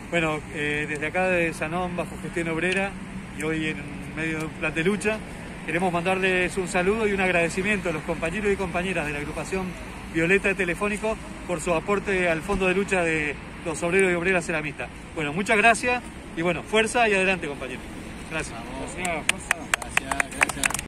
Bueno, desde acá de Sanón, bajo gestión obrera, y hoy en medio de un plan de lucha, queremos mandarles un saludo y un agradecimiento a los compañeros y compañeras de la agrupación Violeta de Telefónico por su aporte al fondo de lucha de los obreros y obreras ceramistas. Bueno, muchas gracias y bueno, fuerza y adelante, compañeros. Gracias. Gracias, gracias.